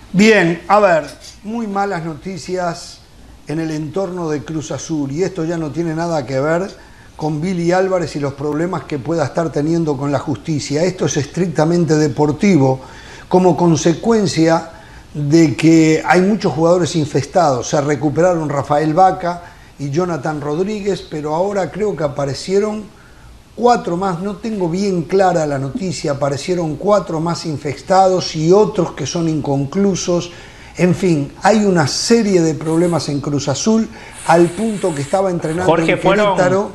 Bien, a ver, muy malas noticias en el entorno de Cruz Azul y esto ya no tiene nada que ver con Billy Álvarez y los problemas que pueda estar teniendo con la justicia. Esto es estrictamente deportivo como consecuencia de que hay muchos jugadores infestados. Se recuperaron Rafael Vaca y Jonathan Rodríguez, pero ahora creo que aparecieron 4 más, no tengo bien clara la noticia, aparecieron 4 más infectados y otros que son inconclusos. En fin, hay una serie de problemas en Cruz Azul al punto que estaba entrenando Jorge, en Querétaro.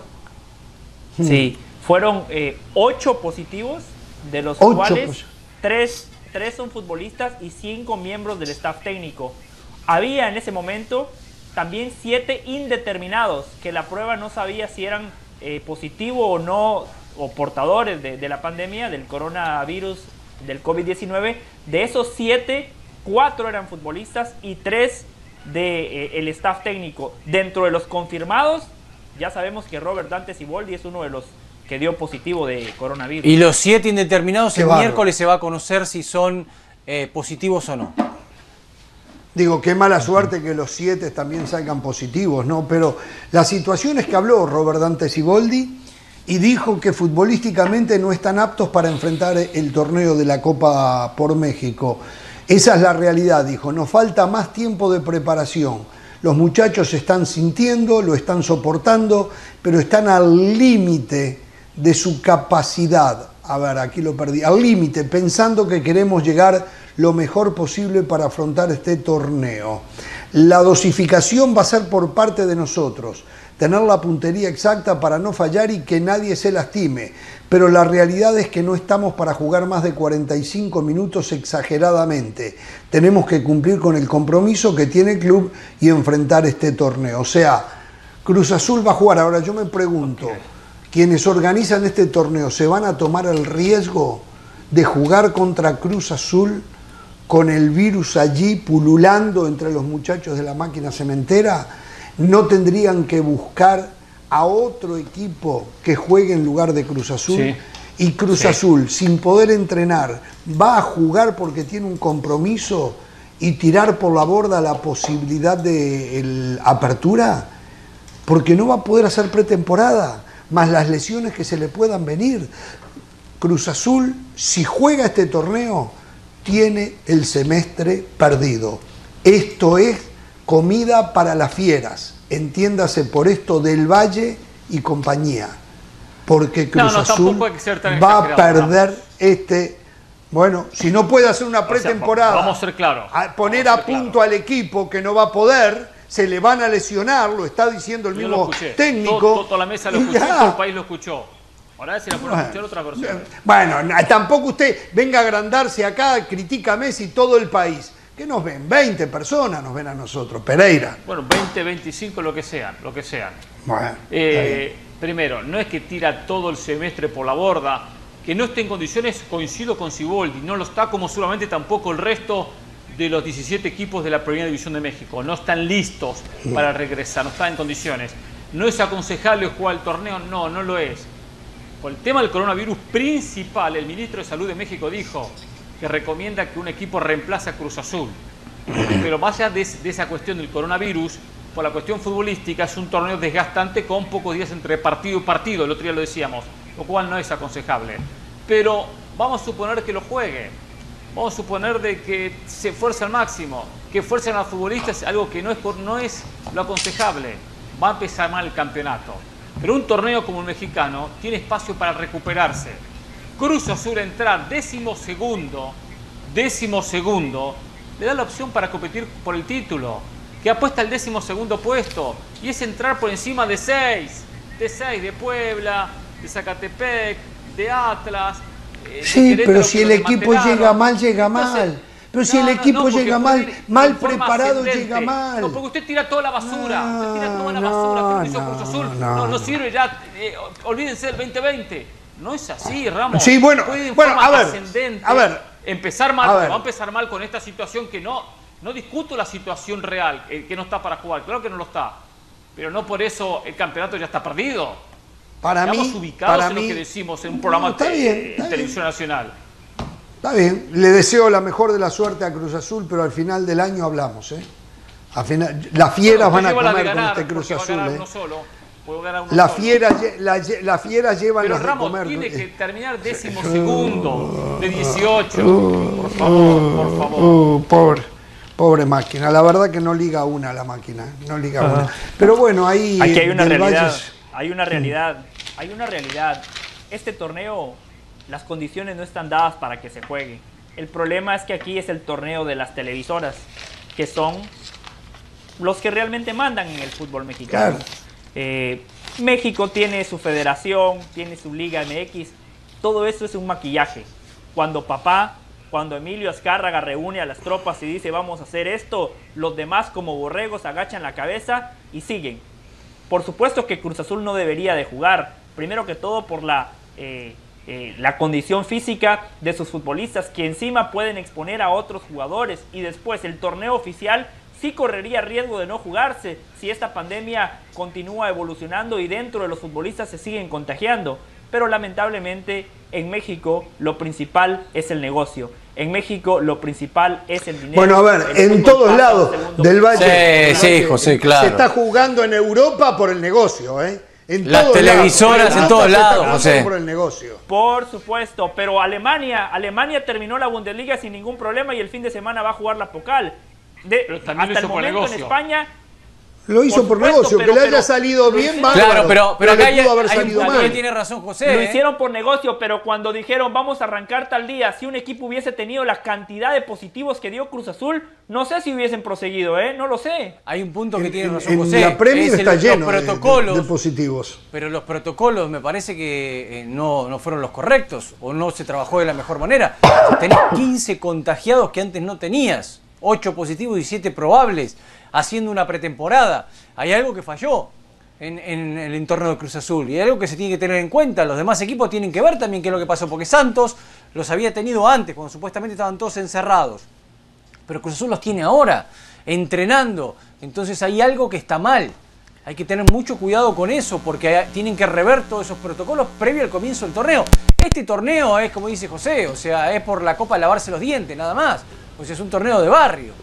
Fueron 8 positivos, de los cuales 3 son futbolistas y 5 miembros del staff técnico. Había en ese momento también 7 indeterminados, que la prueba no sabía si eran positivo o no, o portadores de la pandemia, del coronavirus, del COVID-19. De esos 7, 4 eran futbolistas y 3 del staff técnico. Dentro de los confirmados, ya sabemos que Robert Dante Siboldi es uno de los que dio positivo de coronavirus. Y los 7 indeterminados, el miércoles se va a conocer si son positivos o no. Digo, qué mala suerte que los 7 también salgan positivos, ¿no? Pero la situación es que habló Robert Dante Siboldi y dijo que futbolísticamente no están aptos para enfrentar el torneo de la Copa por México. Esa es la realidad, dijo. Nos falta más tiempo de preparación. Los muchachos se están sintiendo, lo están soportando, pero están al límite de su capacidad. A ver, aquí lo perdí. Al límite, pensando que queremos llegar lo mejor posible para afrontar este torneo. La dosificación va a ser por parte de nosotros, tener la puntería exacta para no fallar y que nadie se lastime, pero la realidad es que no estamos para jugar más de 45 minutos exageradamente. Tenemos que cumplir con el compromiso que tiene el club y enfrentar este torneo. O sea, Cruz Azul va a jugar. Ahora yo me pregunto, ¿quienes organizan este torneo se van a tomar el riesgo de jugar contra Cruz Azul con el virus allí pululando entre los muchachos de la máquina cementera? ¿No tendrían que buscar a otro equipo que juegue en lugar de Cruz Azul? Sí. Y Cruz Azul, sin poder entrenar, va a jugar porque tiene un compromiso y tirar por la borda la posibilidad de apertura, porque no va a poder hacer pretemporada, más las lesiones que se le puedan venir. Cruz Azul, si juega este torneo, tiene el semestre perdido. Esto es comida para las fieras, entiéndase por esto Del Valle y compañía, porque Cruz Azul va a perder este... Bueno, si no puede hacer una pretemporada, vamos a ser claros, poner a punto al equipo que no va a poder, se le van a lesionar, lo está diciendo el mismo técnico. Toda la mesa lo escuchó, todo el país lo escuchó. Ahora si la pueden escuchar otra versión. Bueno, tampoco usted venga a agrandarse acá, critica a Messi todo el país. ¿Qué nos ven? 20 personas nos ven a nosotros, Pereira. Bueno, 20, 25, lo que sean. Bueno, primero, no es que tira todo el semestre por la borda, que no esté en condiciones, coincido con Siboldi, no lo está como seguramente tampoco el resto de los 17 equipos de la Primera División de México. No están listos para regresar, no están en condiciones. ¿No es aconsejable jugar el torneo? No, no lo es. Por el tema del coronavirus principal, el ministro de Salud de México dijo que recomienda que un equipo reemplace a Cruz Azul. Pero más allá de esa cuestión del coronavirus, por la cuestión futbolística, es un torneo desgastante con pocos días entre partido y partido, el otro día lo decíamos, lo cual no es aconsejable. Pero vamos a suponer que lo juegue, vamos a suponer de que se esfuerce al máximo, que fuercen a los futbolistas, algo que no es lo aconsejable. Va a empezar mal el campeonato. Pero un torneo como el mexicano tiene espacio para recuperarse. Cruz Azul entrar décimo segundo, le da la opción para competir por el título, que apuesta al 12º puesto, y es entrar por encima de 6, de Puebla, de Zacatepec, de Atlas. Sí, pero si el equipo llega mal, llega mal. Pero si el equipo llega mal preparado, llega mal. No, porque usted tira toda la basura. Usted tira toda la basura que hizo Cruz Azul. No sirve ya. Olvídense del 2020. No es así, Ramos. Sí, bueno, a ver. Empezar mal, va a empezar mal con esta situación que no discuto la situación real, que no está para jugar. Claro que no lo está. Pero no por eso el campeonato ya está perdido. Estamos ubicados en lo que decimos en un programa de televisión nacional. Está bien, le deseo la mejor de la suerte a Cruz Azul, pero al final del año hablamos, ¿eh? Al final, las fieras van a comer con este Cruz Azul, ¿eh? Las fieras llevan pero las Ramos, de comer. tiene que terminar 12º de 18. Por favor, por favor. Pobre máquina, la verdad que no liga una la máquina, no liga una. Pero bueno, ahí aquí hay una realidad, hay una realidad. Este torneo, las condiciones no están dadas para que se juegue. El problema es que aquí es el torneo de las televisoras, que son los que realmente mandan en el fútbol mexicano. Claro. México tiene su federación, tiene su Liga MX, todo eso es un maquillaje. Cuando Emilio Azcárraga reúne a las tropas y dice vamos a hacer esto, los demás como borregos agachan la cabeza y siguen. Por supuesto que Cruz Azul no debería de jugar, primero que todo por la condición física de sus futbolistas, que encima pueden exponer a otros jugadores, y después el torneo oficial sí correría riesgo de no jugarse si esta pandemia continúa evolucionando y dentro de los futbolistas se siguen contagiando. Pero lamentablemente en México lo principal es el negocio. En México lo principal es el dinero. Bueno, a ver, en todos lados del Valle. Sí, José, claro. Se está jugando en Europa por el negocio, ¿eh? En las televisoras en todos lados, José. Por el negocio. Por supuesto, pero Alemania terminó la Bundesliga sin ningún problema y el fin de semana va a jugar la Pokal. Hasta el momento en España lo hizo por negocio, que le haya salido bien, claro, pero acá tiene razón José. Lo hicieron por negocio, pero cuando dijeron vamos a arrancar tal día, si un equipo hubiese tenido la cantidad de positivos que dio Cruz Azul, no sé si hubiesen proseguido, no lo sé. Hay un punto que tiene razón José. La Premier está lleno de positivos. Pero los protocolos me parece que no fueron los correctos, o no se trabajó de la mejor manera. Tenés 15 contagiados que antes no tenías, 8 positivos y 7 probables, haciendo una pretemporada. Hay algo que falló en el entorno de Cruz Azul y hay algo que se tiene que tener en cuenta. Los demás equipos tienen que ver también qué es lo que pasó, porque Santos los había tenido antes, cuando supuestamente estaban todos encerrados. Pero Cruz Azul los tiene ahora, entrenando. Entonces hay algo que está mal. Hay que tener mucho cuidado con eso, porque tienen que rever todos esos protocolos previo al comienzo del torneo. Este torneo es, como dice José, o sea, es por la copa de lavarse los dientes, nada más. O sea, es un torneo de barrio.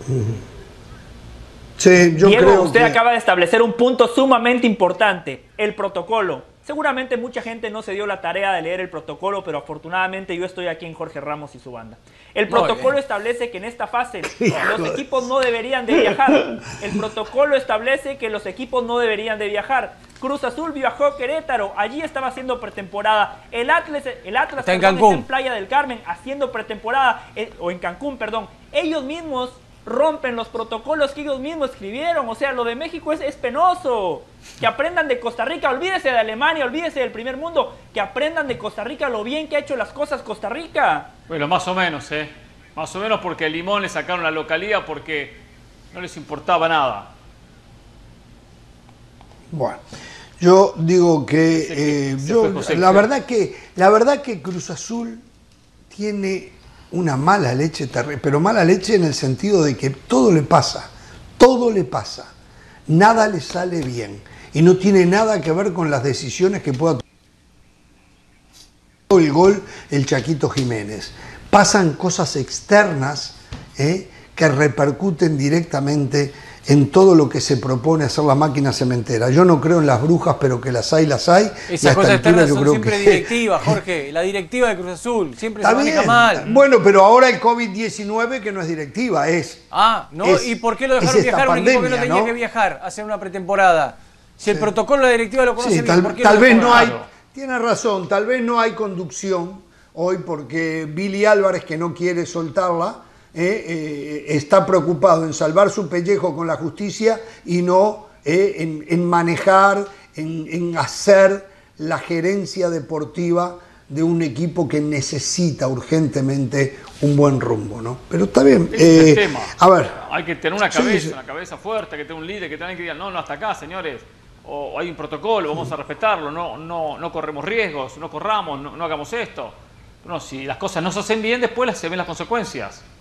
Sí, yo Diego, creo usted acaba de establecer un punto sumamente importante, el protocolo. Seguramente mucha gente no se dio la tarea de leer el protocolo, pero afortunadamente yo estoy aquí en Jorge Ramos y su banda. El protocolo establece que en esta fase los equipos no deberían de viajar. El protocolo establece que los equipos no deberían de viajar. Cruz Azul viajó a Querétaro, allí estaba haciendo pretemporada. El Atlas está en Playa del Carmen haciendo pretemporada, o en Cancún, perdón. Ellos mismos rompen los protocolos que ellos mismos escribieron. O sea, lo de México es penoso. Que aprendan de Costa Rica, olvídese de Alemania, olvídese del primer mundo, que aprendan de Costa Rica lo bien que ha hecho las cosas Costa Rica. Bueno, más o menos, más o menos, porque a Limón le sacaron la localía porque no les importaba nada. Bueno, yo digo que la verdad que Cruz Azul tiene una mala leche terrible, pero mala leche en el sentido de que todo le pasa, nada le sale bien y no tiene nada que ver con las decisiones que pueda tomar el gol el Chaquito Jiménez. Pasan cosas externas que repercuten directamente en todo lo que se propone hacer la máquina cementera. Yo no creo en las brujas, pero que las hay. Esas cosas externas son siempre directivas, Jorge. La directiva de Cruz Azul siempre se maneja mal. Bueno, pero ahora el COVID-19, que no es directiva, es... ¿no? ¿Y por qué lo dejaron viajar un equipo que no tenía que viajar a hacer una pretemporada? Si el protocolo de la directiva lo conoce bien, ¿por qué tal vez no hay... Tiene razón, tal vez no hay conducción hoy porque Billy Álvarez, que no quiere soltarla, está preocupado en salvar su pellejo con la justicia y no en manejar, en hacer la gerencia deportiva de un equipo que necesita urgentemente un buen rumbo, ¿no? Pero está bien. Es el tema. A ver. Hay que tener una cabeza fuerte, hay que tener un líder, que tengan que decir, no, hasta acá, señores. O hay un protocolo, vamos a respetarlo, no corremos riesgos, no corramos, no hagamos esto. No, si las cosas no se hacen bien, después se ven las consecuencias.